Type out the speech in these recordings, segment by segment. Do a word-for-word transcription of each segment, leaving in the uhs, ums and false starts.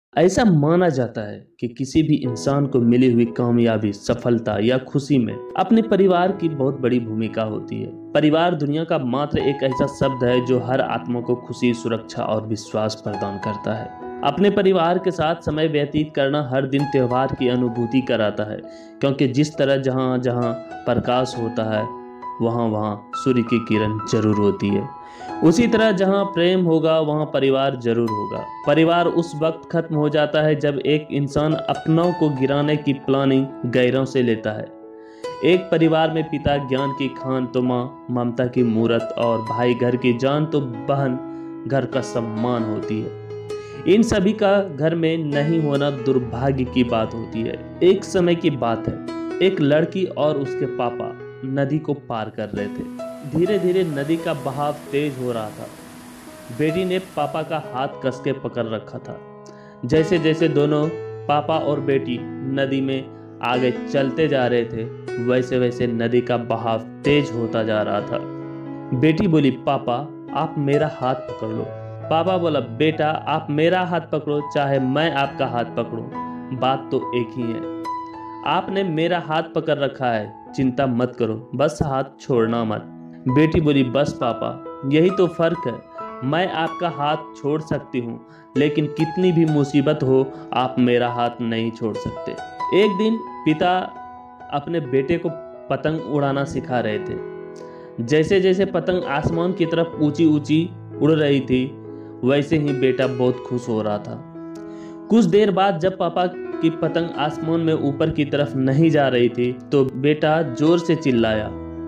ऐसा माना जाता है कि किसी भी इंसान को मिली हुई कामयाबी, सफलता या खुशी में अपने परिवार की बहुत बड़ी भूमिका होती है। परिवार दुनिया का मात्र एक ऐसा शब्द है जो हर आत्मा को खुशी, सुरक्षा और विश्वास प्रदान करता है। अपने परिवार के साथ समय व्यतीत करना हर दिन त्योहार की अनुभूति कराता है, क्योंकि जिस तरह जहाँ जहाँ प्रकाश होता है वहाँ वहाँ सूर्य की किरण जरूर होती है। उसी तरह जहाँ प्रेम होगा वहाँ परिवार जरूर होगा। परिवार उस वक्त खत्म हो जाता है जब एक इंसान अपनों को गिराने की प्लानिंग गैरों से लेता है। एक परिवार में पिता ज्ञान की खान तो माँ ममता की मूरत और भाई घर की जान तो बहन घर का सम्मान होती है। इन सभी का घर में नहीं होना दुर्भाग्य की बात होती है। एक समय की बात है, एक लड़की और उसके पापा नदी को पार कर रहे थे। धीरे धीरे नदी का बहाव तेज हो रहा था। बेटी ने पापा का हाथ कस के पकड़ रखा था। जैसे जैसे दोनों पापा और बेटी नदी में आगे चलते जा रहे थे, वैसे वैसे नदी का बहाव तेज होता जा रहा था। बेटी बोली, पापा आप मेरा हाथ पकड़ लो। पापा बोला, बेटा आप मेरा हाथ पकड़ो चाहे मैं आपका हाथ पकड़ूं, बात तो एक ही है। आपने मेरा हाथ पकड़ रखा है, चिंता मत करो, बस हाथ छोड़ना मत। बेटी बोली, बस पापा यही तो फर्क है, मैं आपका हाथ छोड़ सकती हूँ, लेकिन कितनी भी मुसीबत हो आप मेरा हाथ नहीं छोड़ सकते। एक दिन पिता अपने बेटे को पतंग उड़ाना सिखा रहे थे। जैसे जैसे पतंग आसमान की तरफ ऊंची ऊंची उड़ रही थी, वैसे ही बेटा बहुत खुश हो रहा था। कुछ देर बाद जब पापा की पतंग आसमान में ऊपर की तरफ नहीं जा रही थी तो बेटा जोर से चिल्लाया,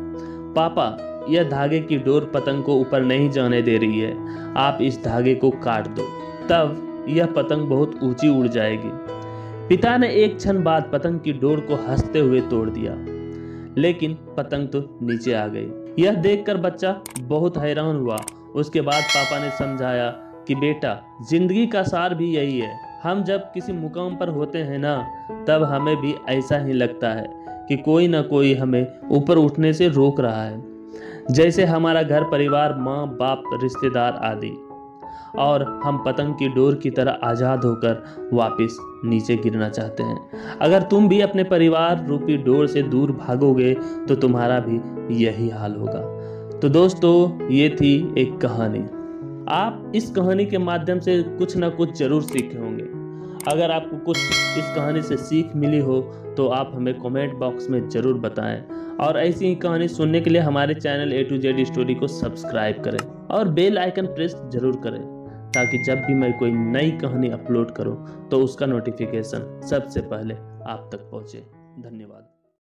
पापा यह धागे की डोर पतंग को ऊपर नहीं जाने दे रही है, आप इस धागे को काट दो, तब यह पतंग बहुत ऊंची उड़ जाएगी। पिता ने एक क्षण बाद पतंग की डोर को हंसते हुए तोड़ दिया, लेकिन पतंग तो नीचे आ गई। यह देखकर बच्चा बहुत हैरान हुआ। उसके बाद पापा ने समझाया कि बेटा जिंदगी का सार भी यही है, हम जब किसी मुकाम पर होते हैं ना, तब हमें भी ऐसा ही लगता है कि कोई ना कोई हमें ऊपर उठने से रोक रहा है। जैसे हमारा घर परिवार, माँ बाप, रिश्तेदार आदि, और हम पतंग की डोर की तरह आज़ाद होकर वापस नीचे गिरना चाहते हैं। अगर तुम भी अपने परिवार रूपी डोर से दूर भागोगे तो तुम्हारा भी यही हाल होगा। तो दोस्तों, ये थी एक कहानी। आप इस कहानी के माध्यम से कुछ ना कुछ जरूर सीखे होंगे। अगर आपको कुछ इस कहानी से सीख मिली हो तो आप हमें कमेंट बॉक्स में ज़रूर बताएं, और ऐसी ही कहानी सुनने के लिए हमारे channel A to Z story को सब्सक्राइब करें और बेल आइकन प्रेस जरूर करें, ताकि जब भी मैं कोई नई कहानी अपलोड करूं तो उसका नोटिफिकेशन सबसे पहले आप तक पहुंचे। धन्यवाद।